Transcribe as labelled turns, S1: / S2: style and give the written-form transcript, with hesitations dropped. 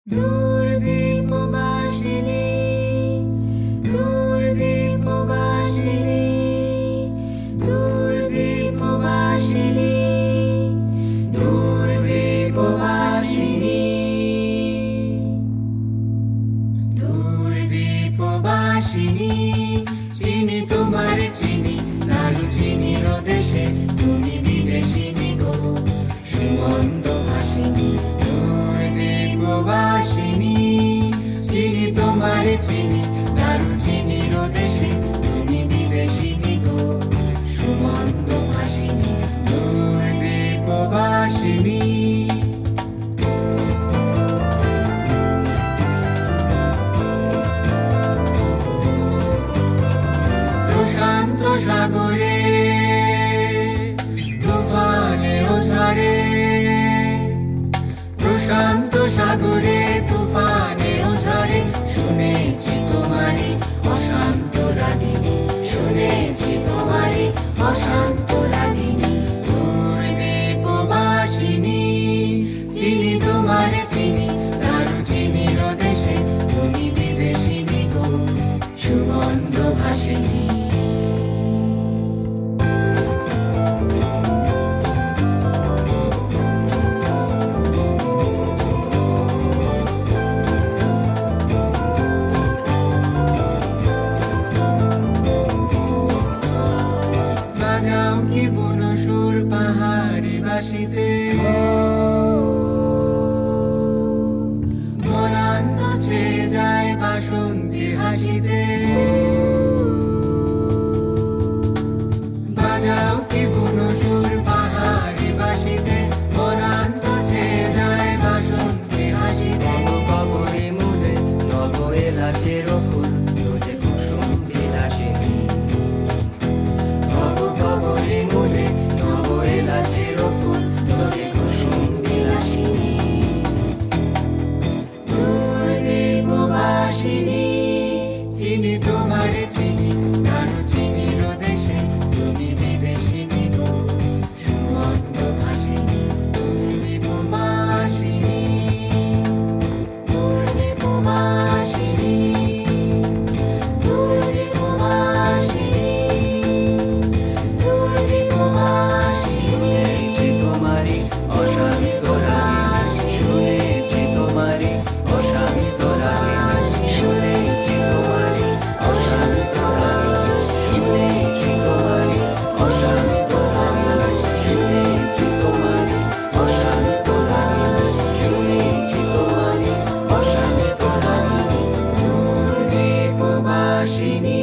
S1: দূরদীপবাসিনী দূরদীপবাসিনী দূরদীপবাসিনী দূরদীপবাসিনী দূরদীপবাসিনী চিনি তোমার চিনি নাড়ু চিনির দেশে তুমি বিদেশিনী গো সুমন্ত ভাসিনী দূরদীপবাসিনী চিনি তোমার চিনি নাড়ু চিনির দেশে তুমি বিদেশিনী গো সুমন্ত ভাসিনী দূরদীপবাসিনী প্রশান্ত সাগরে তুফানে ও ঝড়ে প্রশান্ত সাগরে তুফানে ও ঝড়ে শুনেছি তোমারে অশান্ত রাগিনী শুনেছি তোমারে অশান্ত রাগিনী দূরদীপবাসিনী চিনি তোমারে চিনি নাড়ু চিনির দেশে তুমি বিদেশিনী গো সুমন্ত ভাসিনী বাজাও কি বুনো সুর পাহাড়ি বাসিতে বনান্ত ছেয়ে যায় বাসন্তী হাসিতে বাজাও কি বুনো সুর পাহাড়ি বাসিতে বনান্ত ছেয়ে যায় বাসন্তী হাসিতে
S2: কবরে মূলে নব এলাচের ফুল তোলে কুসুম বিলাসিনী কবরে মূলে নব এলাচের ফুল তোলে কুসুম বিলাসিনী
S1: দূরদীপবাসিনী চিনি তোমারে চিনি নাড়ু চিনির দেশে তুমি বিদেশিনী গো সুমন্ত ভাসিনী দূরদীপবাসিনী দূরদীপবাসিনী দূরদীপবাসিনী দূরদীপবাসিনী
S2: শুনেছি তোমারি অশান্ত রাগিনী শুনেছি তোমারি অশান্ত রাগিনী শুনেছি তোমারি অশান্ত রাগিনী শুনেছি তোমারি অশান্ত রাগিনী শুনেছি তোমারি অশান্ত রাগিনী শুনেছি তোমারি অশান্ত রাগিনী
S1: দূরদীপবাসিনী